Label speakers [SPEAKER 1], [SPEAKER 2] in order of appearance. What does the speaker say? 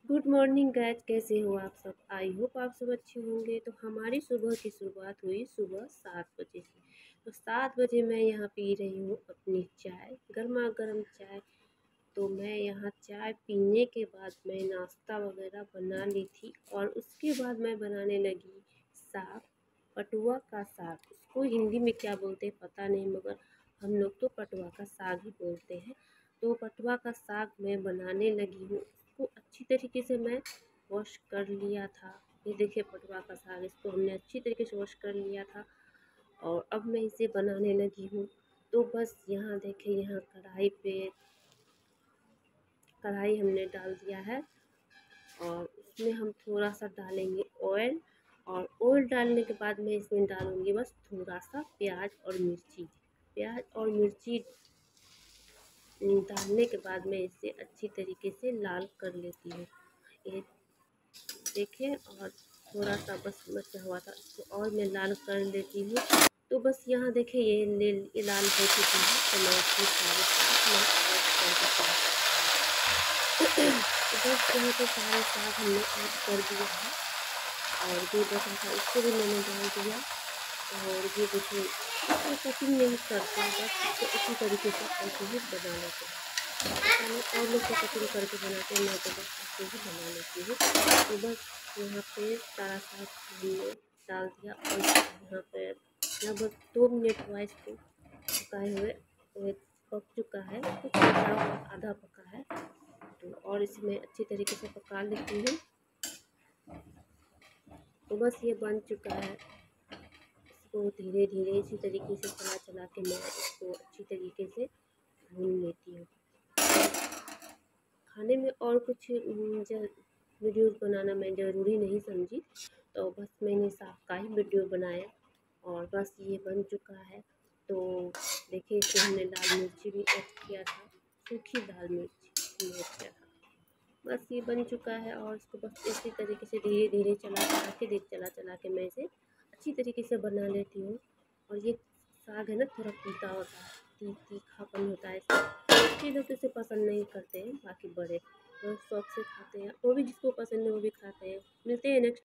[SPEAKER 1] Good morning guys, कैसे हो आप सब। आई होप आप सब अच्छे होंगे। तो हमारी सुबह की शुरुआत हुई सुबह 7 बजे से। तो 7 बजे मैं यहाँ पी रही हूँ अपनी चाय, गर्मा गर्म चाय। तो मैं यहाँ चाय पीने के बाद मैं नाश्ता वगैरह बना ली थी और उसके बाद मैं बनाने लगी साग, पटुआ का साग। उसको हिंदी में क्या बोलते हैं पता नहीं, मगर हम लोग तो पटुआ का साग ही बोलते हैं। तो पटुआ का साग मैं बनाने लगी हूँ। इसको अच्छी तरीके से मैं वॉश कर लिया था। ये देखिए पटुआ का साग, इसको हमने अच्छी तरीके से वॉश कर लिया था और अब मैं इसे बनाने लगी हूँ। तो बस यहाँ देखिए, यहाँ कढ़ाई हमने डाल दिया है और उसमें हम थोड़ा सा डालेंगे ऑयल। और ऑयल डालने के बाद मैं इसमें डालूँगी बस थोड़ा सा प्याज और मिर्ची डालने के बाद मैं इसे अच्छी तरीके से लाल कर लेती हूँ। ये देखिए, और थोड़ा सा बस बचा हुआ था, इसको और मैं लाल कर लेती हूँ। तो बस यहाँ देखिए ये लाल हो चुकी है, तो मैं इसमें सारे साग मैं ऐड कर देती हूँ। तो बस यहाँ पे सारे साग हमने ऐड कर दिया है और ये बचा था इसको भी मैंने डाल दिया। और ये देखिए, इसको कटिंग नहीं करते, बस इसको इसी तरीके से ऐसे ही बना लेते हैं। पता नहीं और लोग तो कटिंग करके बनाते हैं, मैं तो बस ऐसे ही बना लेती हूँ। तो बस यहाँ पे सारा साग हमने डाल दिया और यहाँ पे लगभग 2 मिनट हुआ इसको पकाए हुए। तो ये पक चुका है, कुछ बचा हुआ आधा पका है। तो और इसमें अच्छी तरीके से पका लेती हूँ। तो बस ये बन चुका है। इसको धीरे धीरे इसी तरीके से चला चला के मैं इसको अच्छी तरीके से भून लेती हूँ। खाने में और कुछ वीडियोज़ बनाना मैं ज़रूरी नहीं समझी, तो बस मैंने साग का ही वीडियो बनाया और बस ये बन चुका है। तो देखिए, इसमें हमने लाल मिर्ची भी ऐड किया था, सूखी लाल मिर्च ऐड किया था। बस ये बन चुका है और इसको बस इसी तरीके से धीरे धीरे चला चला के मैं इसे अच्छी तरीके से बना लेती हूँ। और ये साग है ना, थोड़ा तीता होता है, तीखापन होता है इसमें। बच्चे लोग तो इसे पसंद नहीं करते हैं, बाकी बड़े बहुत शौक से खाते हैं, वो भी जिसको पसंद है वो भी खाते हैं। मिलते हैं नेक्स्ट